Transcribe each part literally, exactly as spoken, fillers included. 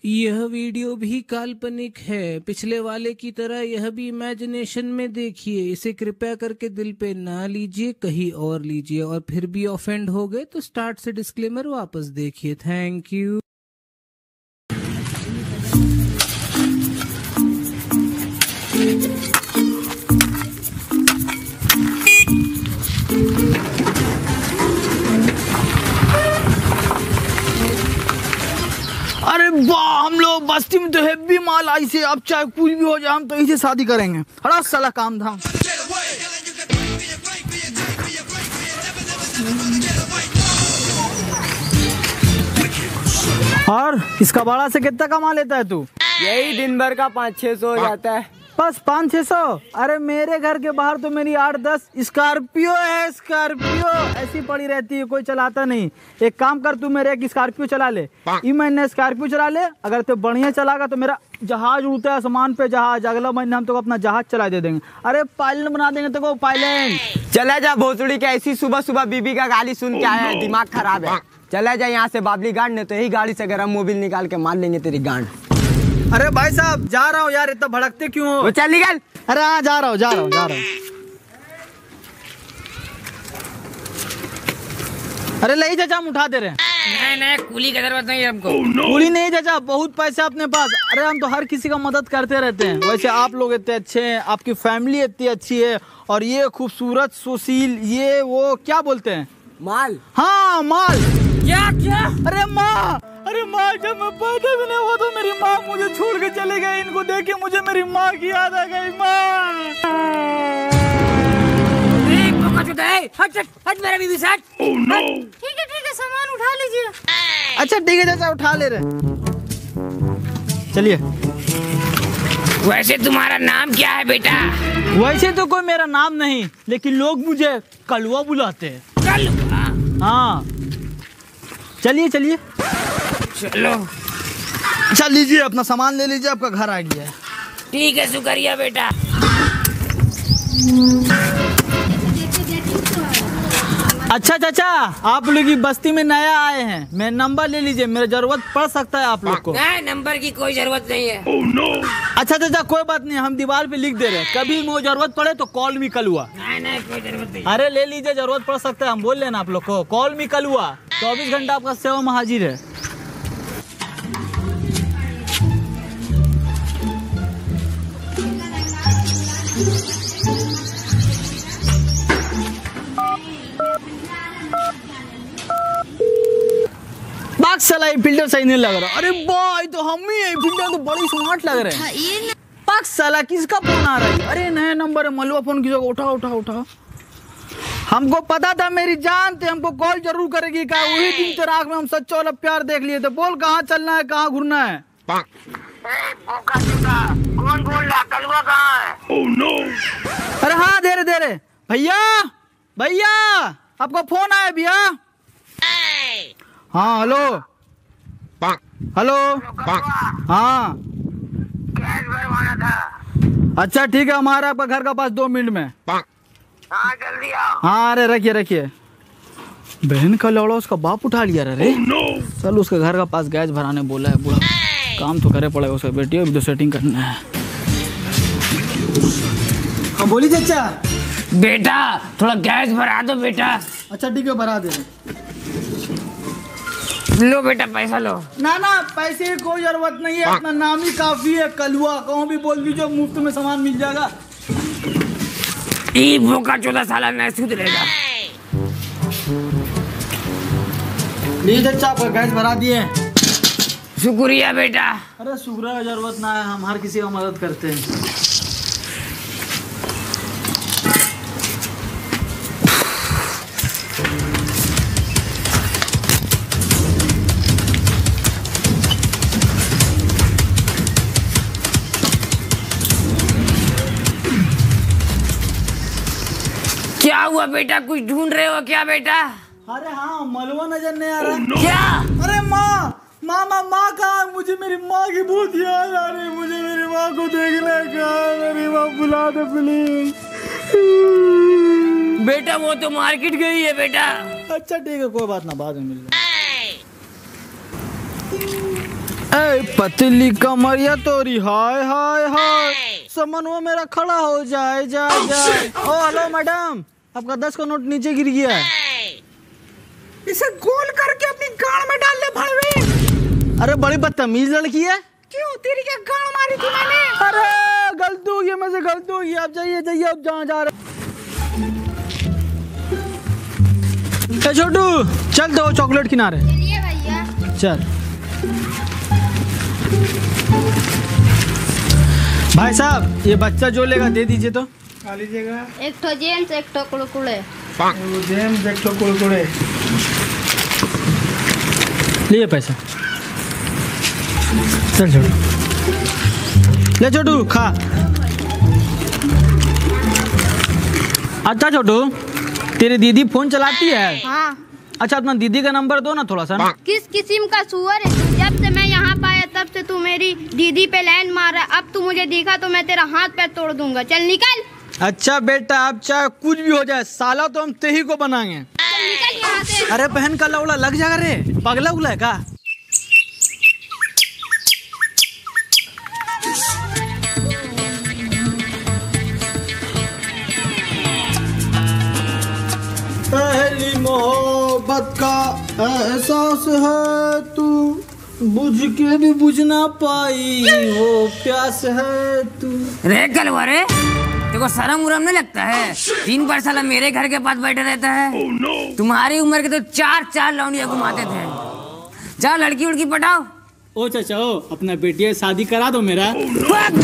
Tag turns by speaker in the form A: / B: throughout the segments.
A: यह वीडियो भी काल्पनिक है। पिछले वाले की तरह यह भी इमेजिनेशन में देखिए। इसे कृपया करके दिल पे ना लीजिए, कहीं और लीजिए, और फिर भी ऑफेंड हो गए तो स्टार्ट से डिस्क्लेमर वापस देखिए। Thank you.
B: अरे वाह, हम लोग बस्ती में तो हैवी माल आई से, अब चाहे कुछ भी हो जाए हम तो इसे शादी करेंगे। हरा साला काम धाम। और इसका भाड़ा से कितना कमा लेता है तू?
C: यही दिन भर का पाँच छह सौ हो जाता है।
B: बस पाँच छह सौ? अरे मेरे घर के बाहर तो मेरी आठ दस स्कॉर्पियो है। स्कॉर्पियो ऐसी पड़ी रहती है, कोई चलाता नहीं। एक काम कर, तू मेरे एक स्कॉर्पियो चला ले। ई महीने स्कॉर्पियो चला ले, अगर तू बढ़िया चलागा तो मेरा जहाज उड़ता है आसमान पे जहाज, अगला महीने हम तो अपना जहाज चला दे देंगे। अरे पायलट बना देंगे तो पायलट।
C: चला जा भोसड़ी के, ऐसी सुबह सुबह बीबी का गाली सुन के आया है, दिमाग खराब है। चला जा यहाँ से बाबली गांड, ने तो यही गाड़ी से गरम मोबिल निकाल के मार लेंगे तेरी गांड।
B: अरे भाई साहब जा रहा हूँ यार, इतना भड़कते क्यों हो?
C: वो चल निकल।
B: अरे हाँ जा रहा हूँ जा रहा हूँ जा रहा हूँ। अरे नहीं चाचा, हम उठा दे रहे हैं।
D: नहीं नहीं, कूली की जरूरत नहीं है हमको।
B: oh, no. कूली नहीं चाचा, बहुत पैसे अपने पास। अरे हम तो हर किसी का मदद करते रहते हैं। वैसे आप लोग इतने अच्छे हैं, आपकी फैमिली इतनी अच्छी है, और ये खूबसूरत सुशील, ये वो क्या बोलते हैं,
C: माल।
B: हाँ माल।
D: क्या क्या?
B: अरे माँ, अरे माँ, जब मैं पैदा भी नहीं हुआ तो मेरी माँ मुझे छोड़ के चले गए। इनको देख के मुझे मेरी माँ की याद आ गई। माँ
D: हट हट हट मेरा बीबी साथ।
E: oh, no.
D: ठीक है ठीक है, सामान उठा लीजिए।
B: अच्छा ठीक है चाचा, उठा ले रहे। चलिए।
D: वैसे तुम्हारा नाम क्या है बेटा?
B: वैसे तो कोई मेरा नाम नहीं, लेकिन लोग मुझे कलवा बुलाते हैं।
D: कलवा?
B: हाँ चलिए चलिए।
D: चलो।
B: अच्छा लीजिए, अपना सामान ले लीजिए, आपका घर आ गया है।
D: ठीक है, शुक्रिया बेटा।
B: अच्छा चाचा, आप लोग की बस्ती में नया आए हैं, मैं नंबर ले लीजिए, मेरा जरूरत पड़ सकता है आप लोग को।
D: नहीं, नंबर की कोई जरूरत नहीं है।
E: oh, no.
B: अच्छा चाचा कोई बात नहीं, हम दीवार पे लिख दे रहे हैं, कभी मुझे जरूरत पड़े तो कॉल मी कलुआ।
D: नहीं नहीं, कोई जरूरत नहीं।
B: अरे ले लीजिए, जरूरत पड़ सकता है, हम बोल लेना आप लोग को, कॉल मी कलुआ। चौबीस घंटा आपका सेवा में हाजिर है। साला ये फिल्टर सही नहीं लग रहा। अरे भाई तो हम ही है, फिल्टर तो बड़ी स्मार्ट लग रहे हैं। पाक साला किसका फोन आ रहा है? अरे नया नंबर है, मलवा फोन की जगह। उठा उठा उठा। हमको पता था मेरी जान थे, हमको कॉल जरूर करेगी। का वही दिन तेरा आँख में हम सच्चा वाला प्यार देख लिए थे। बोल कहाँ चलना है, कहाँ घूरना है?
D: कौन बोल रहा? कलवा कहाँ है?
E: oh, no.
B: अरे हाँ दे रहे दे रहे। भैया भैया, आपका फोन आया भैया। हाँ हेलो हेलो। हाँ
D: गैस भरवाना था।
B: अच्छा ठीक है, हमारा आपका घर का पास दो मिनट में।
D: हाँ जल्दी आओ।
B: हाँ अरे रखिए रखिए। बहन का लौड़ा उसका बाप उठा लिया रे।
E: oh, no.
B: चल उसके घर का पास गैस भराने बोला है बूढ़ा, काम तो करे पड़ेगा उसका। बेटी अभी तो सेटिंग करना है। हाँ बोली चाचा।
D: बेटा थोड़ा गैस भरा दो बेटा।
B: अच्छा ठीक है, भरा दे।
D: लो बेटा, पैसा लो।
B: ना ना, पैसे की कोई जरूरत नहीं है, अपना नाम ही काफी है कलुआ। कहूँ भी बोल दीजिए, मुफ्त में सामान मिल जाएगा।
D: ई भूखा चौदह साल नहीं सुधरेगा।
B: लीजिए चाचा, आपका गैस भरा दिए।
D: शुक्रिया बेटा।
B: अरे शुक्रिया की जरूरत ना है, हम हर किसी का मदद करते हैं।
D: क्या हुआ बेटा, कुछ ढूंढ रहे हो क्या बेटा?
B: अरे हाँ, मलवा नजर नहीं आ रहा।
E: oh, no.
D: क्या?
B: अरे माँ, माँ माँ माँ कहाँ है? मुझे मेरी माँ की बहुत याद आ रही है। मुझे मेरी माँ को देखना है। मेरी माँ बुला दे प्लीज।
D: बेटा वो तो मार्केट गई है बेटा।
B: अच्छा ठीक है, कोई बात ना, बाद में मिल जाए। ए पतली कमरिया तोरी, हाय हाय हाय, समनवा मेरा खड़ा हो जाए जाए जाए। ओ हेलो मैडम, आपका दस का नोट नीचे गिर गया है।
E: इसे गोल करके अपनी गाड़ में डाल ले भड़वे।
B: अरे बड़ी बदतमीज लड़की है।
E: क्यों, तेरी क्या गाड़ मारी थी मैंने?
B: अरे गलती हो गई, मैं से गलती हो गई। आप जाइए जाइए, आप जहाँ जा रहे। ए छोटू चल दो चॉकलेट किनारे।
F: चलिए भैया।
B: चल भाई साहब, ये बच्चा जो लेगा दे दीजिए तो।
E: खा लीजिएगा।
F: एक ठो जेम्स, एक ठो कुड़कुड़े।
E: जेम्स, एक ठो कुड़कुड़े।
B: लिए पैसा। चल छोटू, ले छोटू खा। अच्छा छोटू, तेरी दीदी फोन चलाती है?
F: हाँ।
B: अच्छा अपना दीदी का नंबर दो ना थोड़ा सा।
F: किस किस्म का सुअर है तू? जब से मैं यहाँ पाया तब से तू मेरी दीदी पे लाइन मार रहा है। अब तू मुझे दिखा तो मैं तेरा हाथ पैर तोड़ दूंगा। चल निकल।
B: अच्छा बेटा, अब चाहे कुछ भी हो जाए, साला तो हम तेही को बनाएंगे।
F: चल निकल यहाँ से।
B: अरे बहन का लौड़ा लग जाएगा रे, पगला उगला है का? पहली मोहब्बत का एहसास है, तू बुझ के भी बुझ ना पाई, वो प्यास है तू।
D: रे कलवा रे, देखो शर्म उरम नहीं लगता है? तीन बार साला मेरे घर के पास बैठा रहता है। oh, no. तुम्हारी उम्र के तो चार चार लौंडिया घुमाते थे। जाओ लड़की उड़की पटाओ।
B: ओ चाचा, ओ अपना बेटी शादी करा दो मेरा।
D: oh, no.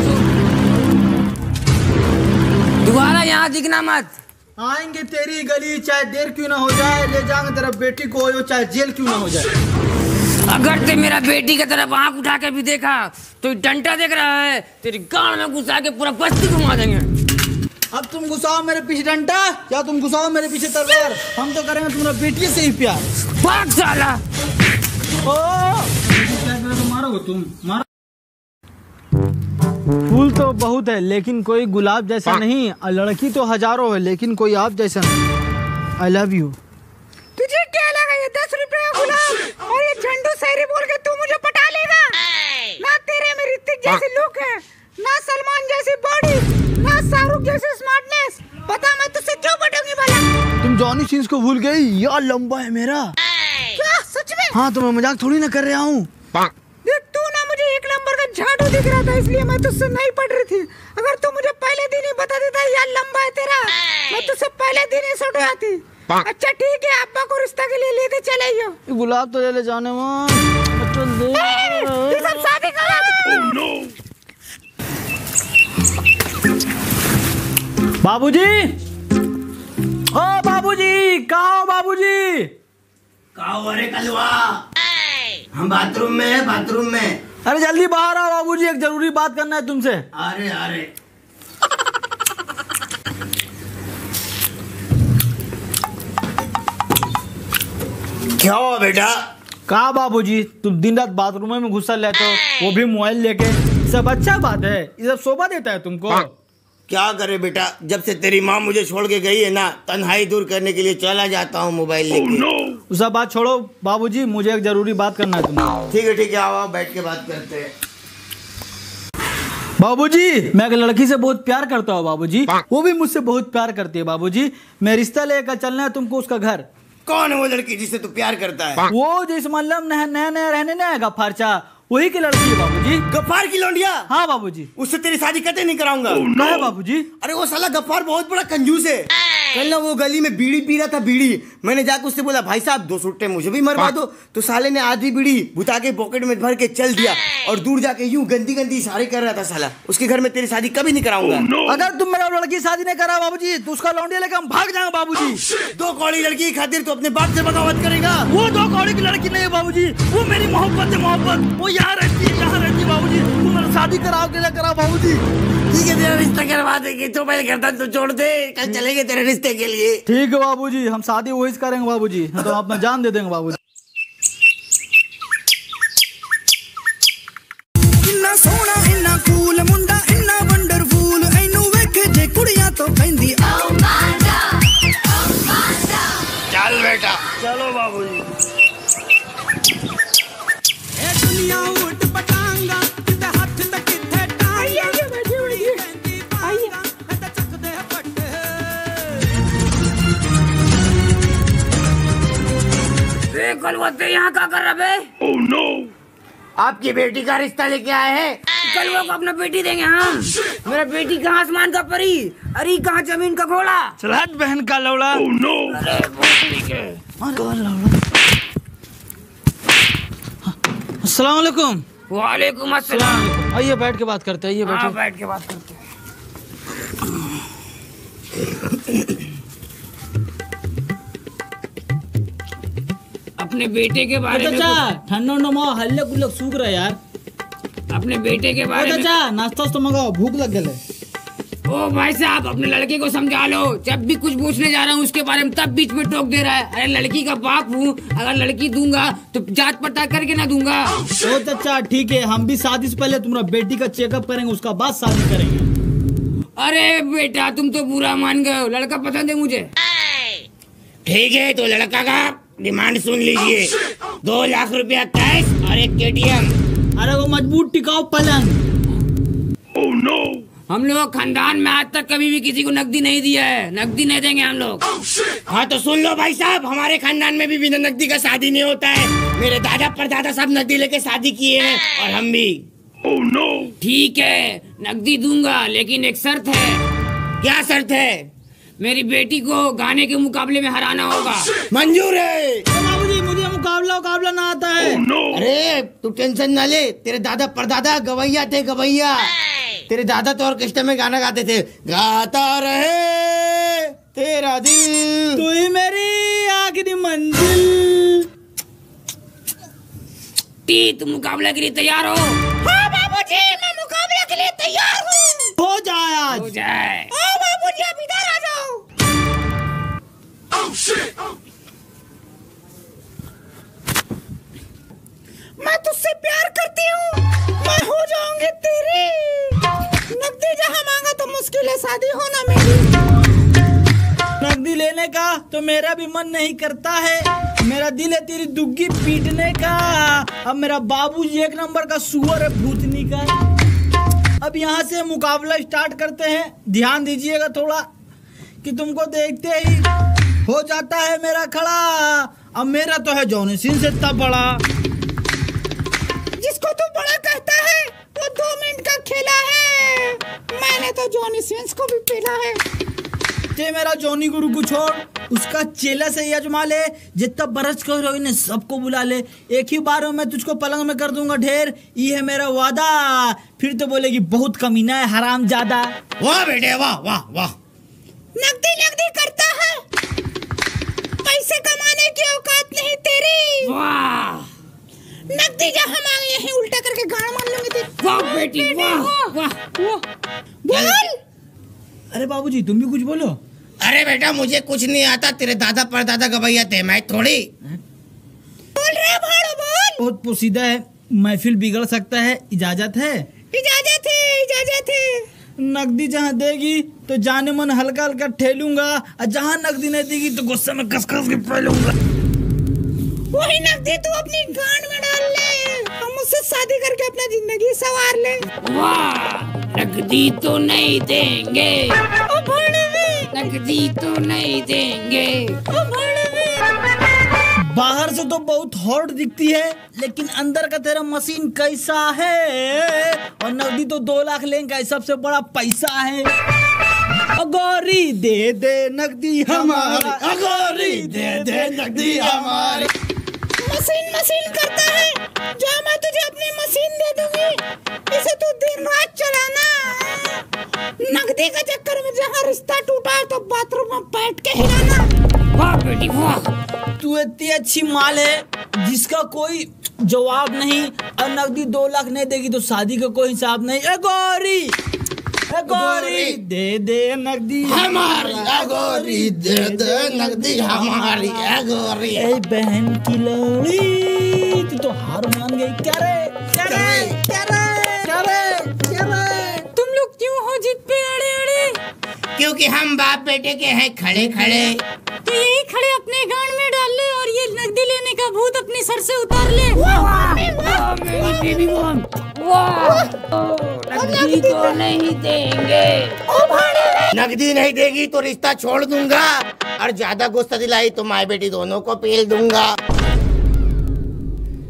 D: दोबारा यहाँ दिखना मत।
B: आएंगे तेरी गली, चाहे देर क्यों ना हो जाए, ले जाएंगे तेरा बेटी को, हो चाहे जेल क्यों ना हो जाए।
D: अगर ते मेरा बेटी की तरफ आंख उठा के भी देखा तो डंडा देख रहा है, तेरी गांड में घुसा के पूरा बस्ती घुमा देंगे।
B: अब तुम घुसाओ मेरे पीछे डंडा या तुम घुसाओ मेरे पीछे तलवार, हम तो करेंगे तुम्हारा बेटी से ही प्यार।
D: भाग साला।
B: ओ मारोगे तुम, मारो। फूल तो बहुत है लेकिन कोई गुलाब जैसा नहीं, और लड़की तो हजारों है लेकिन कोई आप जैसा नहीं। I love you.
E: तुझे क्या लगा ये दस रुपए का गुलाब और ये झंडू शायरी बोल के तू मुझे पटा लेगा? ना तेरे में ऋतिक जैसी लुक है, ना सलमान जैसी बॉडी, ना शाहरुख जैसी स्मार्टनेस। बता मैं तुझसे क्यों पटूंगी भला?
B: तुम जॉनी सीन्स को भूल गई? यार लंबा है मेरा।
E: क्या सच में?
B: हाँ तो मैं मजाक थोड़ी ना कर रहा हूँ।
E: देख तू ना मुझे एक नंबर का झाड़ू दिख रहा था, इसलिए मैं तुझसे नहीं पढ़ रही थी। अगर तू मुझे पहले दिन ही बता देता यार लंबा है तेरा, मैं तुझसे पहले दिन ही सुट जाती। अच्छा ठीक है, अब्बा को रिश्ता के लिए लेते चले आइयो।
B: गुलाब तो ले ले जाने में
E: ये सब शादी करा।
B: बाबूजी, ओ बाबूजी, कहाँ हो बाबूजी?
G: कहाँ हो रे कलवा? हम बाथरूम में है, बाथरूम में।
B: अरे जल्दी बाहर आओ बाबूजी, एक जरूरी बात करना है तुमसे।
G: अरे अरे क्या हुआ बेटा?
B: कहा बाबूजी, तुम दिन रात बाथरूम में घुसा लेते हो, वो भी मोबाइल लेके। सब अच्छा बात है, ये सब शोभा देता है तुमको।
G: क्या करे बेटा, जब से तेरी माँ मुझे छोड़ के गई है ना, तन्हाई दूर करने के लिए चला जाता हूँ मोबाइल लेके।
B: वो सब बात छोड़ो बाबूजी, मुझे एक जरूरी बात करना है तुमसे।
G: ठीक है ठीक है, आओ बैठ के बात करते हैं।
B: बाबूजी मैं एक लड़की से बहुत प्यार करता हूँ बाबूजी, वो भी मुझसे बहुत प्यार करती है बाबूजी। मैं रिश्ता लेकर चलना है तुमको उसका घर।
G: कौन है वो लड़की जिससे तू प्यार करता है?
B: वो जिस मतलब नया नया रहने न आएगा फारचा, वही की लड़की है बाबूजी।
G: गफ्फार की लौंडिया?
B: हाँ बाबूजी।
G: उससे तेरी शादी कतई नहीं कराऊंगा।
B: oh, no. है बाबूजी?
G: अरे वो साला गफ्फार बहुत बड़ा कंजूस है। कल ना वो गली में बीड़ी पी रहा था, बीड़ी। मैंने जाकर उससे बोला भाई साहब दो सुट्टे मुझे भी मरवा दो, तो साले ने आधी बीड़ी बुता के पॉकेट में भर के चल दिया और दूर जाके यूं गंदी गंदी इशारे कर रहा था साला। उसके घर में तेरी शादी कभी नहीं कराऊंगा।
B: oh, no. अगर तुम मेरा लड़की शादी नहीं करा बाबूजी तो उसका लौंडिया लेकर हम भाग जाएंगे बाबूजी।
G: oh, दो कौड़ी लड़की की खातिर तो अपने बाप से बगावत करेगा?
B: वो दो कौड़ी की लड़की नहीं है बाबूजी, वो मेरी मोहब्बत है, मोहब्बत। वो यहाँ रहती है, यहाँ रहती है बाबूजी। तुम मेरा शादी कराओ के लिए कराओ बाबूजी।
G: ठीक है तेरा रिश्ता करवा देंगे, तो पहले करता तो छोड़ दे, कल चलेंगे तेरे रिश्ते के लिए।
B: ठीक है बाबूजी, हम शादी वही करेंगे बाबूजी, तो अपना जान दे देंगे बाबूजी।
H: इन्ना सोना इन्ना कूल मुंडा इन्ना वंडरफुल, एनू वेखे जे कुड़ियां तो कहंदी आओ मांजा आओ मांजा।
G: चल बेटा चलो बाबूजी।
H: ए दुनिया
D: कलवत्ते यहाँ क्या कर रहा बे?
G: oh, no. आपकी बेटी का रिश्ता लेके आए हैं।
D: कलवा को अपना बेटी देंगे हम। मेरा बेटी कहाँ आसमान का परी, अरे कहाँ जमीन का घोड़ा।
B: चलाट बहन का लौड़ा।
G: oh, no.
D: अरे भोसड़ी के।
B: अस्सलाम वालेकुम।
D: वालेकुम अस्सलाम।
B: आइए बैठ के बात करते हैं। आइए
D: हाँ,
B: बैठो।
D: बैठ के बात करते हैं। अपने बेटे के बारे में कुछ-
B: ठंडा नमा हल्ले गुल्ले सूख रहा है यार।
D: अपने बेटे के बारे में
B: चाचा नाश्ता तो मंगाओ, भूख लग गए।
D: ओ भाई साहब, अपने लड़के को समझा लो। जब भी कुछ पूछने जा रहा हूँ उसके बारे में तब बीच में टोक दे रहा है। अरे लड़की का बाप हूँ, अगर लड़की दूंगा तो जांच पड़ताल करके ना दूंगा।
B: ओ चाचा ठीक है, हम भी शादी से पहले तुम्हारा बेटी का चेकअप करेंगे, उसका बाद शादी करेंगे।
D: अरे बेटा तुम तो बुरा मान गए हो, लड़का पसंद है मुझे।
G: ठीक है, तो लड़का का डिमांड सुन लीजिए। दो लाख रुपया कैश और एक केटीएम।
B: अरे वो मजबूत टिकाऊ पलंग।
G: oh, no.
D: हम लोग खानदान में आज तक कभी भी किसी को नकदी नहीं दिया है, नकदी नहीं देंगे हम लोग।
G: हाँ तो सुन लो भाई साहब, हमारे खानदान में भी बिना नकदी का शादी नहीं होता है। मेरे दादा परदादा सब नकदी लेके शादी किए हैं और हम भी। oh, no.
D: ठीक है, नकदी दूंगा, लेकिन एक शर्त है।
G: क्या शर्त है?
D: मेरी बेटी को गाने के मुकाबले में हराना होगा।
G: मंजूर है।
B: बाबूजी मुझे मुकाबला मुकाबला ना आता है।
G: oh, no. अरे तू टेंशन ना ले, तेरे दादा परदादा गवैया थे, गवैया। तेरे दादा तो ऑर्केस्ट्रा में गाना गाते थे, गाता रहे तेरा दिल,
B: तू ही मेरी आखिरी मंजिल।
D: टी तुम मुकाबले के लिए तैयार हो?
E: हाँ बाबूजी, मैं मुकाबले के लिए तैयार हूँ।
B: हो जाए आज।
D: हो जाए।
E: हाँ बाबूजी, आप इधर आ जाओ। मैं तुझसे प्यार करती हूँ, मैं हो जाऊंगी तेरी। नकदी जहाँ मांगा तो मुश्किल है शादी होना मेरी।
B: नकदी लेने का तो मेरा भी मन नहीं करता है, मेरा दिल है तेरी दुग्गी पीटने का। अब मेरा बाबूजी एक नंबर का सुअर है भूतनी का। अब यहाँ से मुकाबला स्टार्ट करते हैं, ध्यान दीजिएगा थोड़ा कि तुमको देखते ही हो जाता है मेरा खड़ा। अब मेरा तो है जॉनी सिंह से इतना बड़ा।
E: जिसको तू बड़ा कहता है वो दो मिनट का खेला है। मैंने तो जॉनी सिंस को भी पीला है।
B: ते मेरा जॉनी गुरु को छोड़, उसका चेला से ही अजमा ले। जितना बरस को हीरोइन है सबको बुला ले, एक ही बार में मैं तुझको पलंग में कर दूंगा ढेर। ये है मेरा वादा। फिर तो बोलेगी बहुत कमीना है हराम ज्यादा।
G: वाह बेटे वाह वाह वाह।
E: नकदी नकदी करता है, पैसे कमाने की औकात नहीं तेरी।
D: वाह
E: नकदी जहाँ मांगे यहीं उल्टा करके गाड़ मार लूंगी तेरी।
D: वाह बेटी वाह वाह।
E: बोल।
B: अरे बाबूजी तुम भी कुछ बोलो।
G: अरे बेटा मुझे कुछ नहीं आता, तेरे दादा परदादा गवैया थे, मैं थोड़ी।
E: बोल रहा भाड़ो बोल।
B: बहुत पोसीदा है, महफिल बिगड़ सकता है, इजाजत है?
E: इजाजत है, इजाजत है।
B: नकदी जहाँ देगी तो जाने मन हल्का हल्का ठेलूंगा, और जहाँ नकदी नहीं देगी तो गुस्से में कस कस के फैलूंगा।
E: वही नकदी तू अपनी गांड में डाल ले, हम मुझसे शादी करके अपना जिंदगी संवार ले।
D: वाह, नकदी तो नहीं देंगे।
E: ओ भड़वे,
D: नकदी तो नहीं देंगे।
E: ओ भड़वे।
B: बाहर से तो बहुत हॉट दिखती है, लेकिन अंदर का तेरा मशीन कैसा है? और नकदी तो दो लाख लेंगे, सबसे बड़ा पैसा है। अगोरी दे दे नकदी हमारी, अगोरी दे दे नकदी हमारी।
E: मशीन मशीन करता है, जा मैं तुझे अपनी मशीन दे दूंगी, इसे तू दिन रात चलाना। नकदी के चक्कर में जहाँ रिश्ता टूटा तो बाथरूम में बैठ के हिलाना।
D: वाह बेटी वाह।
B: तू इतनी अच्छी माल है जिसका कोई जवाब नहीं, और नकदी दो लाख नहीं देगी तो शादी का कोई हिसाब नहीं। ए गौरी, ए गौरी दे दे नकदी
G: हमारी, ए गौरी दे दे नकदी हमारी, ए गौरी।
B: ए बहन की लड़ी, तू तो हार मान गई। क्या रे क्या रे क्या रे क्या रे क्या रे?
E: तुम लोग क्यों हो जिद पे अड़े अड़े?
G: क्योंकि हम बाप बेटे के हैं खड़े खड़े।
E: तो यही खड़े अपने गांड में डाल ले और ये नकदी लेने का भूत अपने सर से उतार ले।
D: नकदी तो नहीं देंगे।
G: नकदी नहीं देगी तो रिश्ता छोड़ दूंगा, और ज्यादा गुस्सा दिलाई तो माँ बेटी दोनों को पेल दूंगा।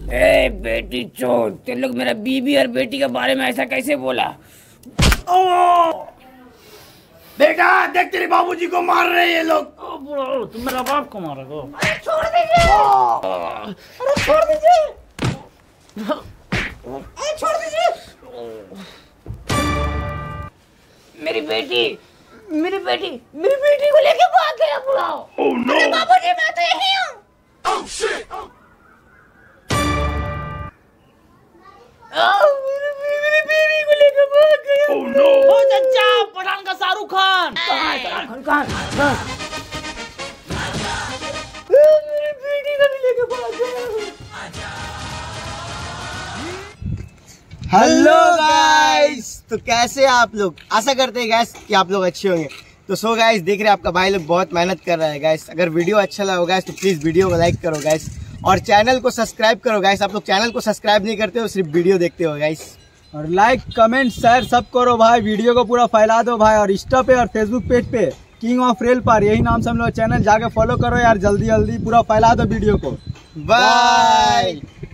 D: ए बेटी चोर, तेरे लोग मेरा बीबी और बेटी के बारे में ऐसा कैसे बोला?
G: ओ बेटा देख तेरे बाबूजी को मार रहे हैं ये लोग।
B: तुम मेरा बाप को मारोगे?
E: अरे छोड़ दीजिए, अरे छोड़ दीजिए, अरे छोड़ दीजिए।
D: मेरी बेटी मेरी बेटी मेरी बेटी को लेके भाग गया बुलाओ।
E: oh, no. अरे बाबूजी मैं तो यही हूँ।
G: oh, shit. oh.
D: मेरी, मेरी बेटी को लेके भाग गया।
G: oh, no.
B: ओ चचा, पठान का शाहरुख खान।
D: कहाँ है शाहरुख खान? कहाँ? मेरी बेटी को भी लेके भाग गया।
G: हेलो गाइस, तो कैसे हैं आप लोग? आशा करते हैं गाइस कि आप लोग अच्छे होंगे। तो सो गाइस, देख रहे हैं आपका भाई लोग बहुत मेहनत कर रहा है गाइस। अगर वीडियो अच्छा लगा गाइस तो प्लीज वीडियो को लाइक करो गाइस और चैनल को सब्सक्राइब करो गाइस। आप लोग चैनल को सब्सक्राइब नहीं करते हो, सिर्फ वीडियो देखते हो गाइस।
B: और लाइक कमेंट शेयर सब करो भाई, वीडियो को पूरा फैला दो भाई। और इंस्टा पे और फेसबुक पेज पे किंग ऑफ रेल पर यही नाम से हम लोग चैनल जाके फॉलो करो यार, जल्दी जल्दी पूरा फैला दो वीडियो को।
G: बाय।